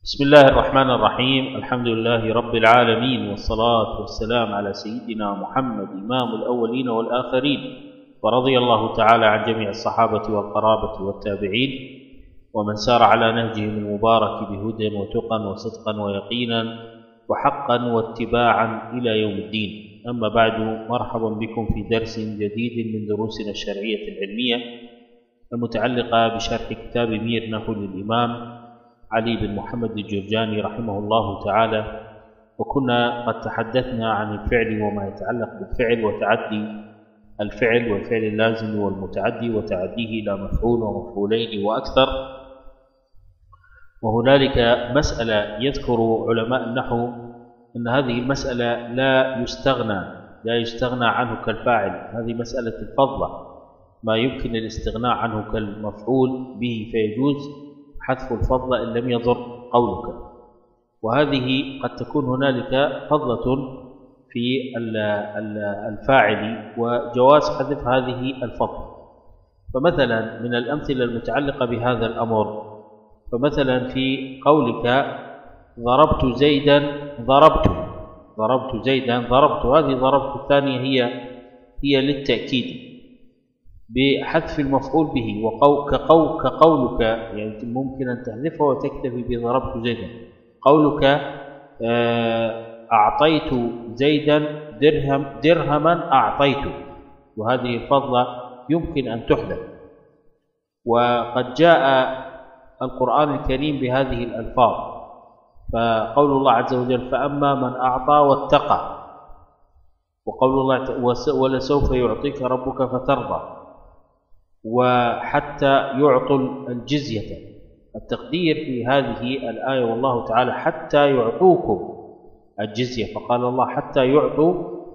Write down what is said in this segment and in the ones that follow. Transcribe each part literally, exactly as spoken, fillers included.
بسم الله الرحمن الرحيم. الحمد لله رب العالمين، والصلاة والسلام على سيدنا محمد إمام الأولين والآخرين، ورضي الله تعالى عن جميع الصحابة والقرابة والتابعين ومن سار على نهجهم المبارك بهدى وتقى وصدقا ويقينا وحقا واتباعا إلى يوم الدين. أما بعد، مرحبا بكم في درس جديد من دروسنا الشرعية العلمية المتعلقة بشرح كتاب مير نحو للإمام علي بن محمد الجرجاني رحمه الله تعالى. وكنا قد تحدثنا عن الفعل وما يتعلق بالفعل وتعدي الفعل والفعل اللازم والمتعدي وتعديه إلى مفعول ومفعولين وأكثر. وهنالك مسألة يذكر علماء النحو أن هذه المسألة لا يستغنى لا يستغنى عنه كالفاعل. هذه مسألة الفضلة، ما يمكن الاستغناء عنه كالمفعول به فيجوز حذف الفضل إن لم يضر قولك. وهذه قد تكون هنالك فضلة في الفاعل وجواز حذف هذه الفضل. فمثلا من الأمثلة المتعلقة بهذا الأمر، فمثلا في قولك ضربت زيدا ضربت ضربت زيدا ضربت، هذه ضربت الثانية هي هي للتأكيد بحذف المفعول به، وقو كقو كقولك يعني ممكن أن تحذفه وتكتفي بضربت زيدا. قولك أعطيت زيدا درهم درهما أعطيته، وهذه الفضلة يمكن أن تحذف. وقد جاء القرآن الكريم بهذه الألفاظ، فقول الله عز وجل فأما من أعطى واتقى، وقول الله ولسوف يعطيك ربك فترضى، وحتى يعطوا الجزية. التقدير في هذه الآية والله تعالى حتى يعطوكم الجزية، فقال الله حتى يعطوا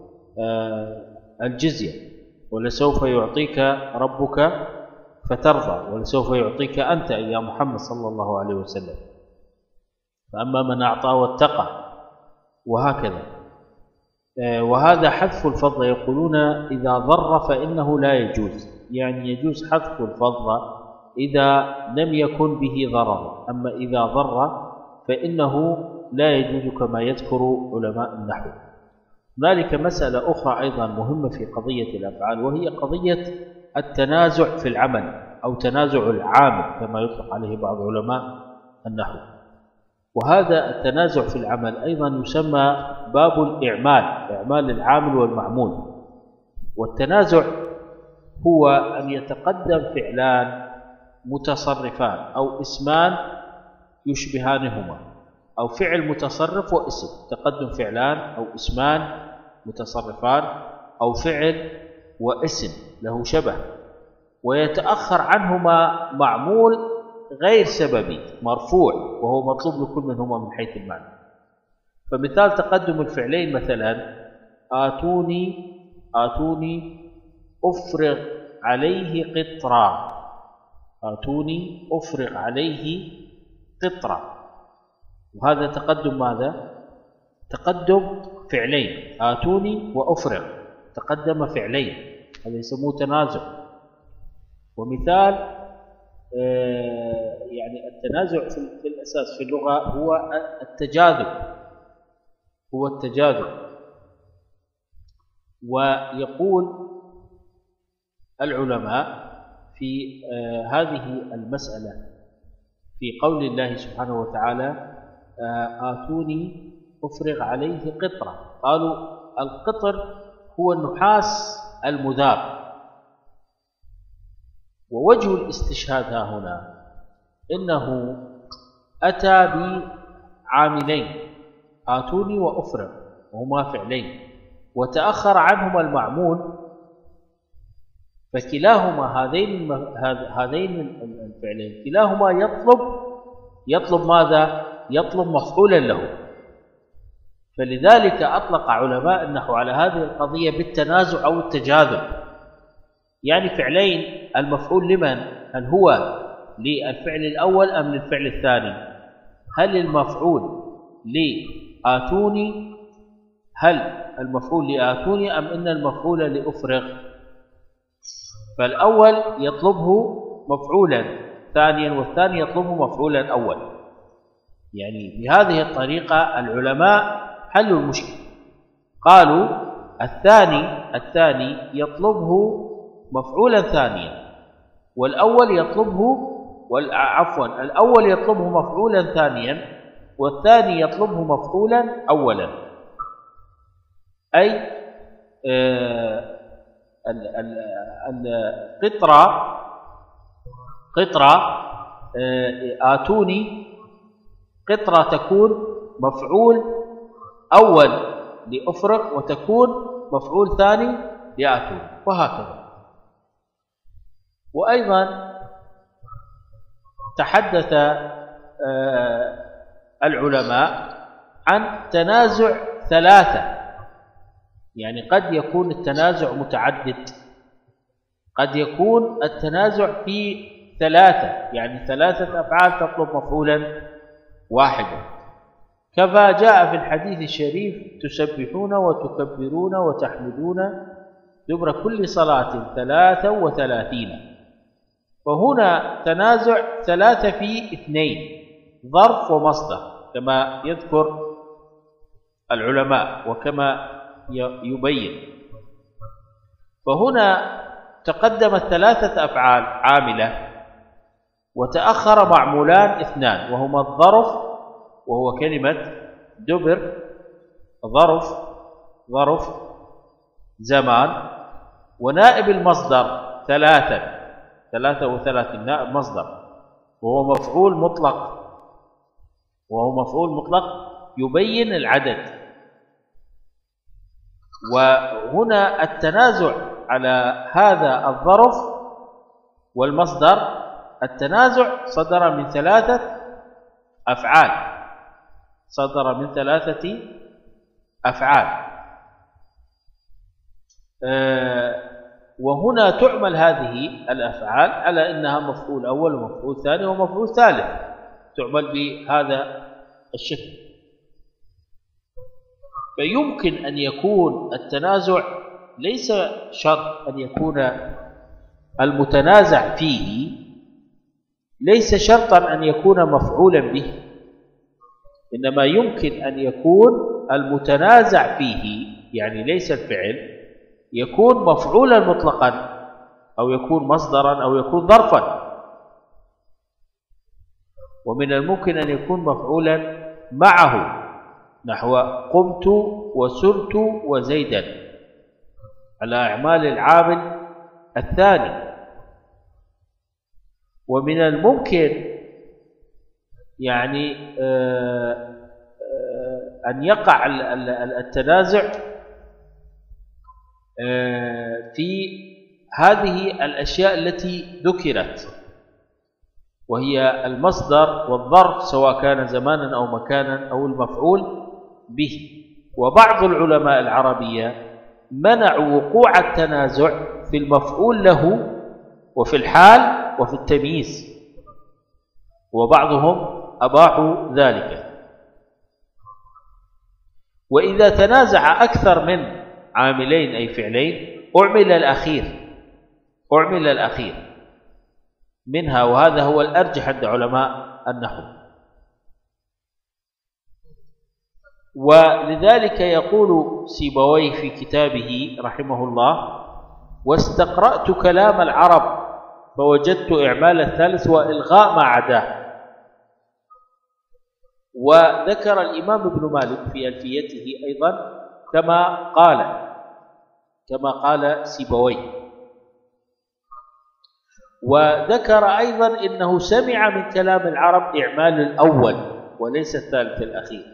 الجزية. ولسوف يعطيك ربك فترضى، ولسوف يعطيك أنت يا محمد صلى الله عليه وسلم. فأما من أعطى واتقى، وهكذا. وهذا حذف الفضل يقولون إذا ضر فإنه لا يجوز، يعني يجوز حذف الفضل إذا لم يكن به ضرر، أما إذا ضر فإنه لا يجوز كما يذكر علماء النحو. هنالك مسألة أخرى أيضا مهمة في قضية الأفعال، وهي قضية التنازع في العمل أو تنازع العامل كما يطلق عليه بعض علماء النحو. وهذا التنازع في العمل أيضا يسمى باب الإعمال، إعمال العامل والمعمول. والتنازع هو أن يتقدم فعلان متصرفان أو اسمان يشبهانهما، أو فعل متصرف واسم، تقدم فعلان أو اسمان متصرفان، أو فعل واسم له شبه، ويتأخر عنهما معمول غير سببي مرفوع وهو مطلوب لكل منهما من حيث المعنى. فمثال تقدم الفعلين مثلا آتوني آتوني أفرغ عليه قطرا، آتوني أفرغ عليه قطرا، وهذا تقدم ماذا؟ تقدم فعلين، آتوني وأفرغ، تقدم فعلين، هذا يسموه تنازع. ومثال آه يعني التنازع في الأساس في اللغة هو التجاذب هو التجاذب ويقول العلماء في آه هذه المسألة في قول الله سبحانه وتعالى آه آتوني أفرغ عليه قطرة، قالوا القطر هو النحاس المذاب. ووجه الاستشهاد ها هنا إنه أتى بعاملين آتوني وأفرغ وهما فعلين، وتأخر عنهما المعمول، فكلاهما هذين هذين الفعلين كلاهما يطلب يطلب ماذا؟ يطلب مفعولا له. فلذلك أطلق علماء النحو على هذه القضية بالتنازع أو التجاذب، يعني فعلين المفعول لمن؟ هل هو للفعل الأول أم للفعل الثاني؟ هل المفعول لآتوني هل المفعول لآتوني أم إن المفعول لأفرغ؟ فالأول يطلبه مفعولا ثانيا، والثاني يطلبه مفعولا أول. يعني بهذه الطريقة العلماء حلوا المشكلة. قالوا الثاني الثاني يطلبه مفعولا ثانيا، والأول يطلبه عفوا الأول يطلبه مفعولا ثانيا، والثاني يطلبه مفعولا أولا. أي آه القطرة قطرة آه آتوني، قطرة تكون مفعول أول لأفرق، وتكون مفعول ثاني لآتوني، وهكذا. وأيضا تحدث آه العلماء عن تنازع ثلاثة، يعني قد يكون التنازع متعدد، قد يكون التنازع في ثلاثة، يعني ثلاثة أفعال تطلب مفعولا واحدا، كما جاء في الحديث الشريف: تسبحون وتكبرون وتحمدون دبر كل صلاة ثلاثا وثلاثين. فهنا تنازع ثلاثة في اثنين، ظرف ومصدر كما يذكر العلماء وكما يبين. فهنا تقدمت ثلاثة أفعال عاملة، وتأخر معمولان اثنان، وهما الظرف وهو كلمة دبر، ظرف ظرف زمان، ونائب المصدر ثلاثا، ثلاثة وثلاثين نائب مصدر، وهو مفعول مطلق، وهو مفعول مطلق يبين العدد. وهنا التنازع على هذا الظرف والمصدر، التنازع صدر من ثلاثة أفعال، صدر من ثلاثة أفعال. أه وهنا تعمل هذه الأفعال على أنها مفعول أول ومفعول ثاني ومفعول ثالث، تعمل بهذا الشكل. فيمكن أن يكون التنازع ليس شرط أن يكون المتنازع فيه، ليس شرطا أن يكون مفعولا به، إنما يمكن أن يكون المتنازع فيه، يعني ليس الفعل، يكون مفعولا مطلقا، أو يكون مصدرا، أو يكون ظرفا. ومن الممكن أن يكون مفعولا معه، نحو قمت وسرت وزيدا، على أعمال العامل الثاني. ومن الممكن يعني أن يقع التنازع في هذه الأشياء التي ذكرت، وهي المصدر والظرف، سواء كان زمانا أو مكانا أو المفعول به. وبعض العلماء العربية منعوا وقوع التنازع في المفعول له وفي الحال وفي التمييز، وبعضهم أباحوا ذلك. وإذا تنازع أكثر من عاملين أي فعلين أعمل الأخير، أعمل الأخير منها، وهذا هو الأرجح عند علماء النحو. ولذلك يقول سيبويه في كتابه رحمه الله: واستقرأت كلام العرب فوجدت إعمال الثالث وإلغاء ما عداه. وذكر الإمام ابن مالك في ألفيته أيضا كما قال كما قال سيبويه. وذكر أيضا إنه سمع من كلام العرب إعمال الأول وليس الثالث الأخير.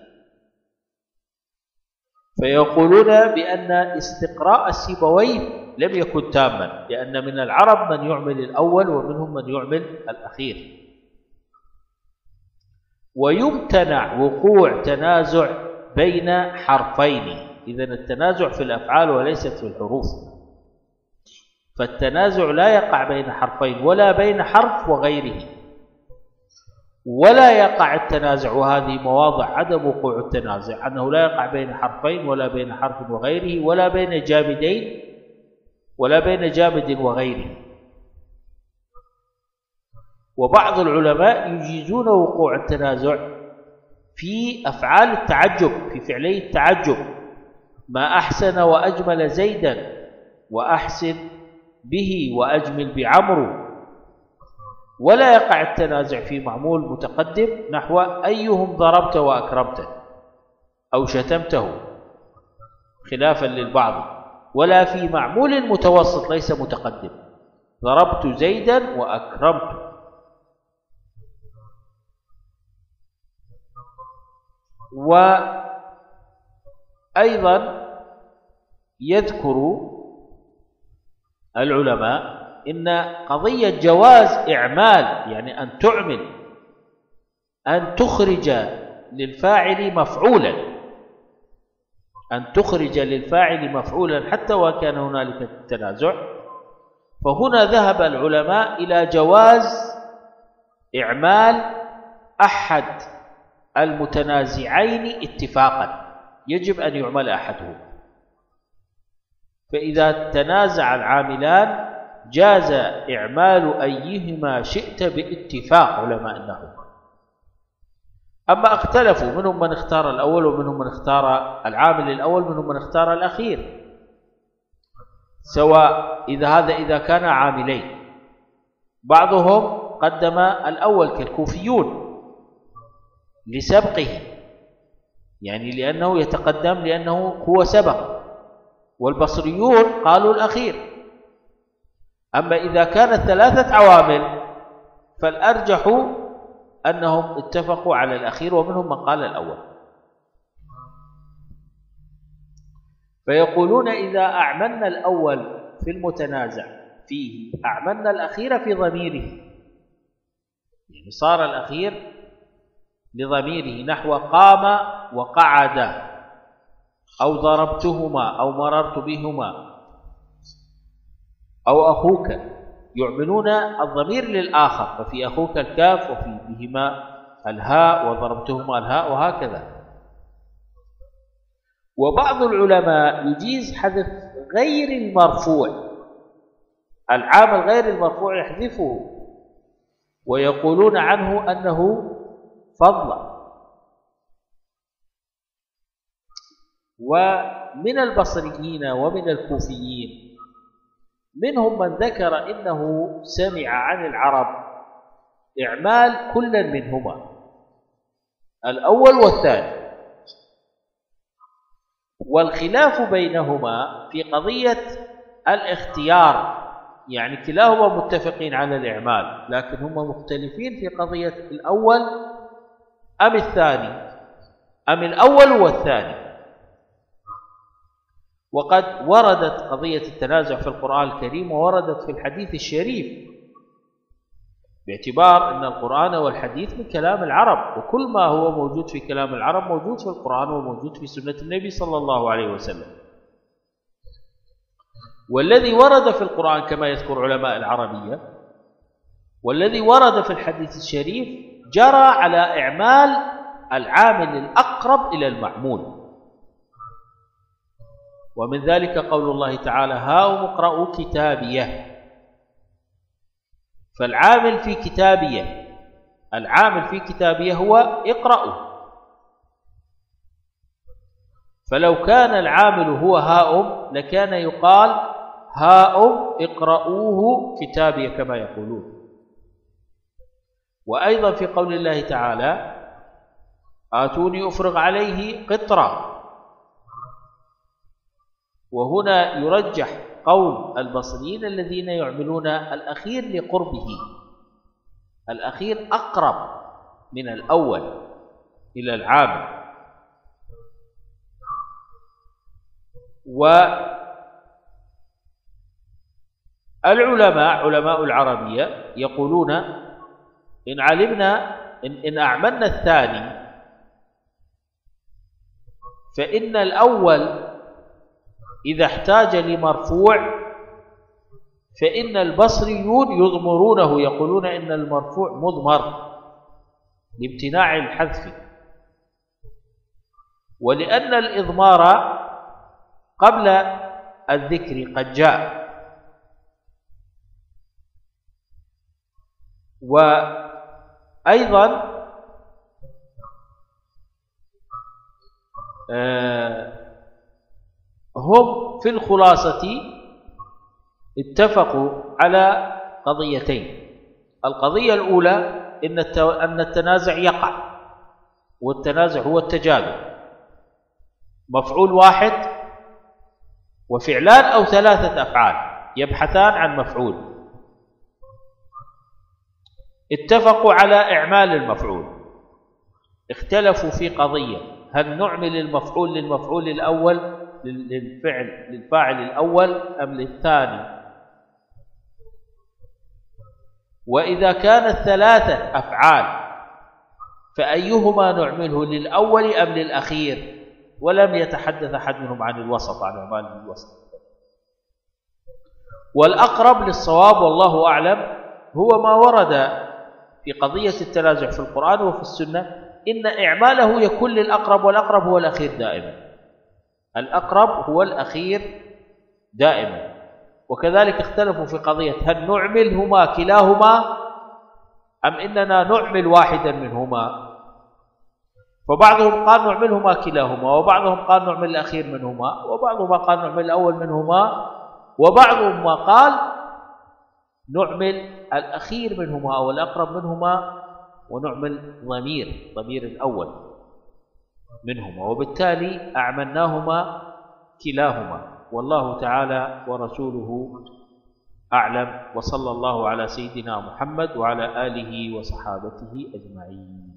فيقولون بأن استقراء السيبويه لم يكن تاما، لأن من العرب من يعمل الأول ومنهم من يعمل الأخير. ويمتنع وقوع تنازع بين حرفين، إذن التنازع في الأفعال وليست في الحروف. فالتنازع لا يقع بين حرفين ولا بين حرف وغيره، ولا يقع التنازع، وهذه مواضع عدم وقوع التنازع، أنه لا يقع بين حرفين ولا بين حرف وغيره ولا بين جامدين ولا بين جامد وغيره. وبعض العلماء يجيزون وقوع التنازع في أفعال التعجب، في فعلي التعجب، ما أحسن وأجمل زيدا، وأحسن به وأجمل بعمرو، ولا يقع التنازع في معمول متقدم نحو أيهم ضربت وأكرمته أو شتمته خلافا للبعض، ولا في معمول متوسط ليس متقدم ضربت زيدا وأكرمته. وأيضا يذكر العلماء إن قضية جواز إعمال، يعني أن تعمل، أن تخرج للفاعل مفعولا، أن تخرج للفاعل مفعولا حتى وكان هنالك تنازع، فهنا ذهب العلماء إلى جواز إعمال أحد المتنازعين اتفاقا، يجب أن يعمل أحدهما. فإذا تنازع العاملان جاز إعمال أيهما شئت باتفاق علماء النحو. أما اختلفوا، منهم من اختار الأول ومنهم من اختار العامل الأول ومنهم من اختار الأخير، سواء إذا هذا إذا كان عاملين. بعضهم قدم الأول كالكوفيون لسبقه، يعني لأنه يتقدم لأنه هو سبق، والبصريون قالوا الأخير. أما إذا كانت ثلاثة عوامل فالأرجح أنهم اتفقوا على الأخير، ومنهم من قال الأول. فيقولون إذا أعملنا الأول في المتنازع فيه أعملنا الأخير في ضميره، يعني صار الأخير لضميره نحو قام وقعد أو ضربتهما أو مررت بهما أو أخوك، يعملون الضمير للآخر، ففي أخوك الكاف وفي بهما الهاء وضربتهما الهاء وهكذا. وبعض العلماء يجيز حذف غير المرفوع، العامل غير المرفوع يحذفه، ويقولون عنه أنه فضل. ومن البصريين ومن الكوفيين منهم من ذكر إنه سمع عن العرب إعمال كل منهما الأول والثاني، والخلاف بينهما في قضية الاختيار، يعني كلاهما متفقين على الإعمال لكن هما مختلفين في قضية الأول أم الثاني، أم الأول والثاني. وقد وردت قضية التنازع في القرآن الكريم ووردت في الحديث الشريف، باعتبار أن القرآن والحديث من كلام العرب، وكل ما هو موجود في كلام العرب موجود في القرآن وموجود في سنة النبي صلى الله عليه وسلم. والذي ورد في القرآن كما يذكر علماء العربية والذي ورد في الحديث الشريف جرى على إعمال العامل الأقرب إلى المعمول. ومن ذلك قول الله تعالى هاؤم اقرءوا كتابيه، فالعامل في كتابيه العامل في كتابيه هو اقرأوا، فلو كان العامل هو هاؤم لكان يقال هاؤم اقرؤوه كتابيه كما يقولون. وأيضا في قول الله تعالى آتوني أفرغ عليه قطرة، وهنا يرجح قول البصريين الذين يعملون الأخير لقربه، الأخير أقرب من الأول إلى العامل. والعلماء علماء العربية يقولون إن علمنا إن, إن أعملنا الثاني فإن الأول إذا احتاج لمرفوع فإن البصريون يضمرونه، يقولون إن المرفوع مضمر لامتناع الحذف، ولأن الإضمار قبل الذكر قد جاء. وأيضا هم في الخلاصة اتفقوا على قضيتين. القضية الأولى أن التنازع يقع، والتنازع هو التجادل، مفعول واحد وفعلان أو ثلاثة أفعال يبحثان عن مفعول، اتفقوا على إعمال المفعول. اختلفوا في قضية: هل نعمل المفعول للمفعول الأول للفعل للفاعل الأول أم للثاني؟ وإذا كانت ثلاثة أفعال فأيهما نعمله، للأول أم للأخير؟ ولم يتحدث أحد منهم عن الوسط، عن أعمال الوسط. والأقرب للصواب والله أعلم هو ما ورد في قضية التنازع في القرآن وفي السنة، إن إعماله يكون للأقرب، والأقرب هو الأخير دائما. الأقرب هو الأخير دائما. وكذلك اختلفوا في قضية: هل نعملهما كلاهما أم إننا نعمل واحدا منهما؟ فبعضهم قال نعملهما كلاهما، وبعضهم قال نعمل الأخير منهما، وبعضهم قال نعمل الأول منهما، وبعضهم ما قال نعمل الأخير منهما أو الأقرب منهما ونعمل ضمير ضمير الأول منهما، وبالتالي أعملناهما كلاهما. والله تعالى ورسوله أعلم، وصلى الله على سيدنا محمد وعلى آله وصحابته أجمعين.